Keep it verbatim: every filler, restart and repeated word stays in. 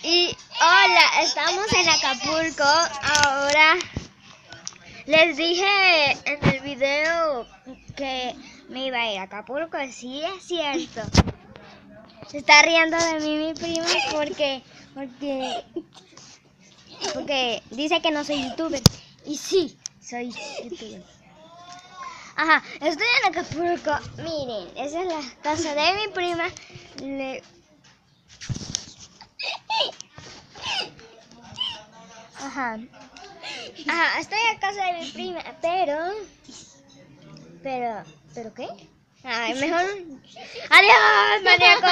Y hola, estamos en Acapulco. Ahora les dije en el video que me iba a ir a Acapulco. Sí, es cierto. Se está riendo de mí mi prima porque porque porque dice que no soy youtuber. Y sí, soy youtuber. Ajá, estoy en Acapulco. Miren, esa es la casa de mi prima. Le... Ajá. Ajá, estoy en casa de mi prima, pero... Pero... ¿Pero qué? Ay, mejor... ¡Adiós, maníaco!